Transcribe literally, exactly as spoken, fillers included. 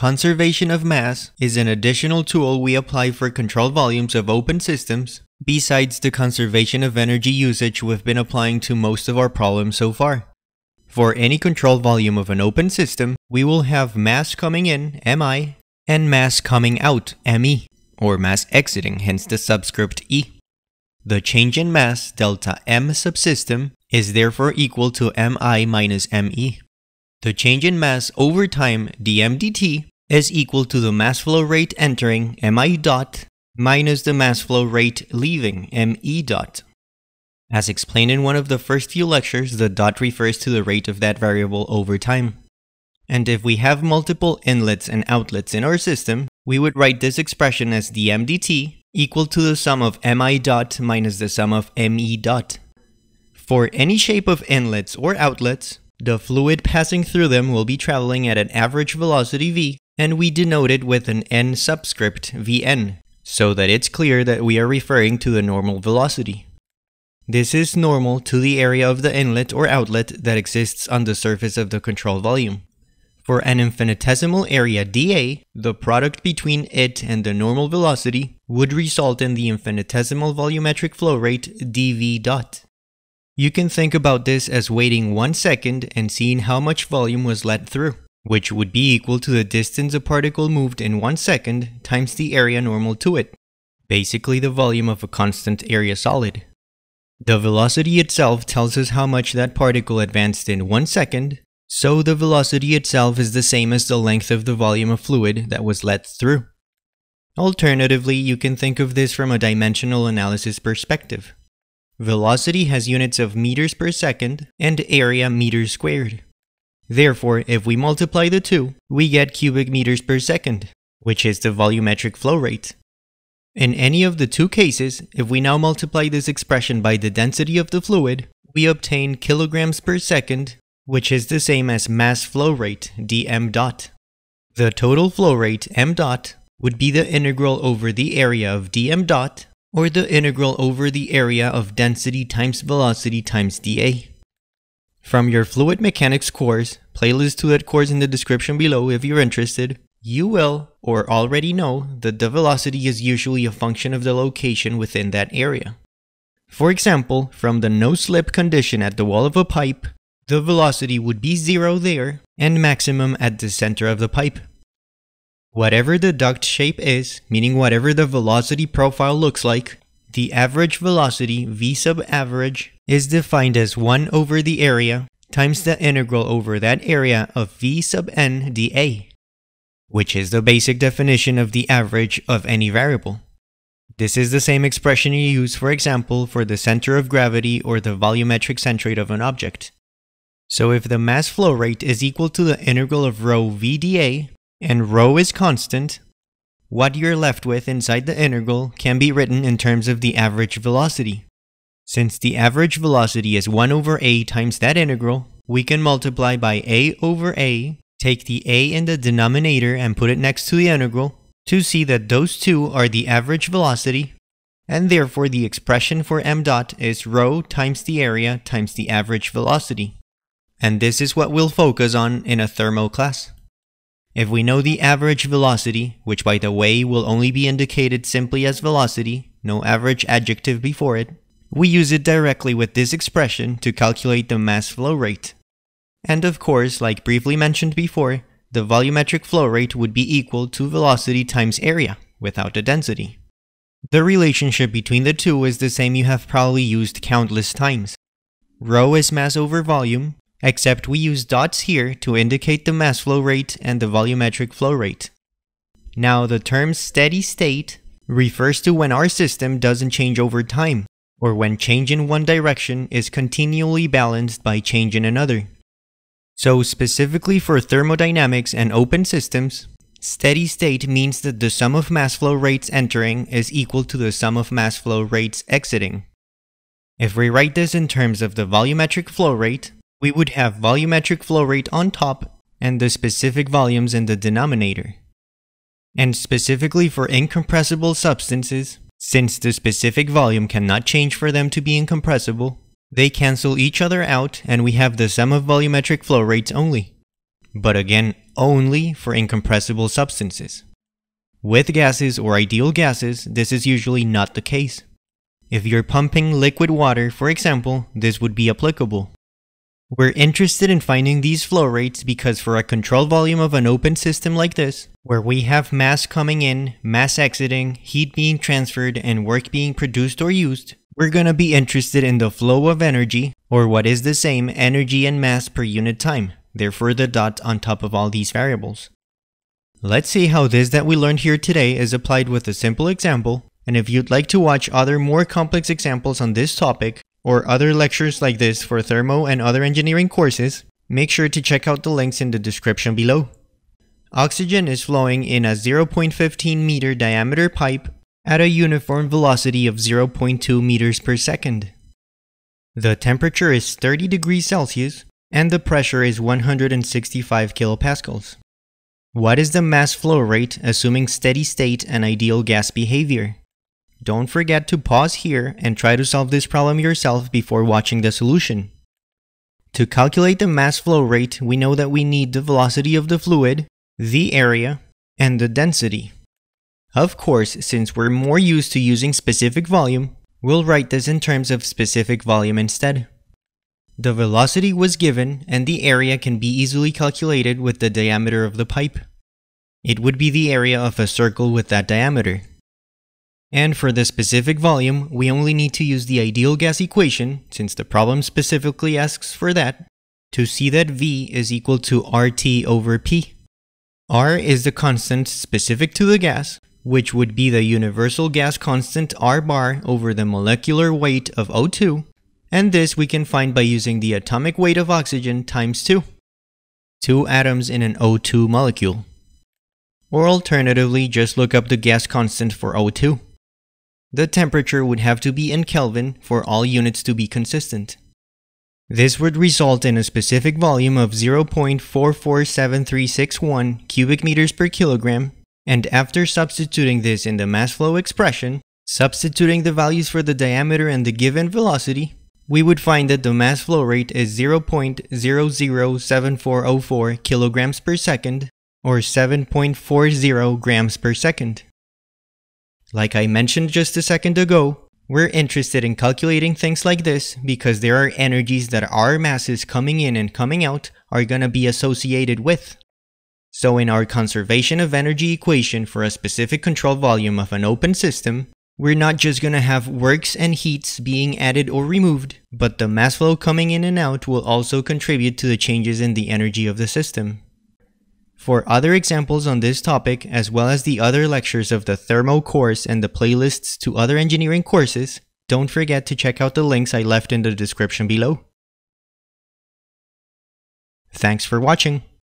conservation of mass is an additional tool we apply for controlled volumes of open systems, besides the conservation of energy usage we've been applying to most of our problems so far. For any controlled volume of an open system, we will have mass coming in, Mi, and mass coming out, Me, or mass exiting, hence the subscript E. The change in mass, delta M subsystem, is therefore equal to Mi minus Me. The change in mass over time, dm dt, is equal to the mass flow rate entering, Mi dot, minus the mass flow rate leaving, Me dot. As explained in one of the first few lectures, the dot refers to the rate of that variable over time. And if we have multiple inlets and outlets in our system, we would write this expression as dm dt equal to the sum of Mi dot minus the sum of Me dot. For any shape of inlets or outlets, the fluid passing through them will be traveling at an average velocity v, and we denote it with an n subscript Vn, so that it's clear that we are referring to the normal velocity. This is normal to the area of the inlet or outlet that exists on the surface of the control volume. For an infinitesimal area dA, the product between it and the normal velocity would result in the infinitesimal volumetric flow rate dV dot. You can think about this as waiting one second and seeing how much volume was let through, which would be equal to the distance a particle moved in one second times the area normal to it, basically the volume of a constant area solid. The velocity itself tells us how much that particle advanced in one second, so the velocity itself is the same as the length of the volume of fluid that was let through. Alternatively, you can think of this from a dimensional analysis perspective. Velocity has units of meters per second and area meters squared. Therefore, if we multiply the two, we get cubic meters per second, which is the volumetric flow rate. In any of the two cases, if we now multiply this expression by the density of the fluid, we obtain kilograms per second, which is the same as mass flow rate, dm dot. The total flow rate, m dot, would be the integral over the area of dm dot, or the integral over the area of density times velocity times dA. From your fluid mechanics course, playlist to that course in the description below if you're interested, you will, or already know, that the velocity is usually a function of the location within that area. For example, from the no-slip condition at the wall of a pipe, the velocity would be zero there and maximum at the center of the pipe. Whatever the duct shape is, meaning whatever the velocity profile looks like, the average velocity, v sub average, is defined as one over the area times the integral over that area of v sub n dA, which is the basic definition of the average of any variable. This is the same expression you use, for example, for the center of gravity or the volumetric centroid of an object. So if the mass flow rate is equal to the integral of rho v dA, and rho is constant, what you're left with inside the integral can be written in terms of the average velocity. Since the average velocity is one over a times that integral, we can multiply by a over a, take the a in the denominator and put it next to the integral, to see that those two are the average velocity, and therefore the expression for m dot is rho times the area times the average velocity. And this is what we'll focus on in a thermo class. If we know the average velocity, which by the way will only be indicated simply as velocity, no average adjective before it, we use it directly with this expression to calculate the mass flow rate. And of course, like briefly mentioned before, the volumetric flow rate would be equal to velocity times area, without the density. The relationship between the two is the same you have probably used countless times. Rho is mass over volume, except we use dots here to indicate the mass flow rate and the volumetric flow rate. Now, the term steady state refers to when our system doesn't change over time, or when change in one direction is continually balanced by change in another. So specifically for thermodynamics and open systems, steady state means that the sum of mass flow rates entering is equal to the sum of mass flow rates exiting. If we write this in terms of the volumetric flow rate, we would have volumetric flow rate on top and the specific volumes in the denominator. And specifically for incompressible substances, since the specific volume cannot change for them to be incompressible, they cancel each other out and we have the sum of volumetric flow rates only. but again, only for incompressible substances. With gases or ideal gases, this is usually not the case. If you're pumping liquid water, for example, this would be applicable. We're interested in finding these flow rates because for a control volume of an open system like this, where we have mass coming in, mass exiting, heat being transferred, and work being produced or used, we're going to be interested in the flow of energy, or what is the same, energy and mass per unit time, therefore the dot on top of all these variables. Let's see how this that we learned here today is applied with a simple example, and if you'd like to watch other more complex examples on this topic, or other lectures like this for thermo and other engineering courses, make sure to check out the links in the description below. Oxygen is flowing in a zero point one five meter diameter pipe at a uniform velocity of zero point two meters per second. The temperature is thirty degrees Celsius and the pressure is one hundred sixty-five kilopascals. What is the mass flow rate assuming steady state and ideal gas behavior? Don't forget to pause here and try to solve this problem yourself before watching the solution. To calculate the mass flow rate, we know that we need the velocity of the fluid, the area, and the density. Of course, since we're more used to using specific volume, we'll write this in terms of specific volume instead. The velocity was given and the area can be easily calculated with the diameter of the pipe. It would be the area of a circle with that diameter. And for the specific volume, we only need to use the ideal gas equation, since the problem specifically asks for that, to see that V is equal to R T over P. R is the constant specific to the gas, which would be the universal gas constant R bar over the molecular weight of O two, and this we can find by using the atomic weight of oxygen times two. Two atoms in an O two molecule. Or alternatively, just look up the gas constant for O two. The temperature would have to be in Kelvin for all units to be consistent. This would result in a specific volume of zero point four four seven three six one cubic meters per kilogram, and after substituting this in the mass flow expression, substituting the values for the diameter and the given velocity, we would find that the mass flow rate is zero point zero zero seven four zero four kilograms per second, or seven point four zero grams per second. Like I mentioned just a second ago, we're interested in calculating things like this because there are energies that our masses coming in and coming out are going to be associated with. So in our conservation of energy equation for a specific control volume of an open system, we're not just going to have works and heats being added or removed, but the mass flow coming in and out will also contribute to the changes in the energy of the system. For other examples on this topic, as well as the other lectures of the thermo course and the playlists to other engineering courses, don't forget to check out the links I left in the description below. Thanks for watching.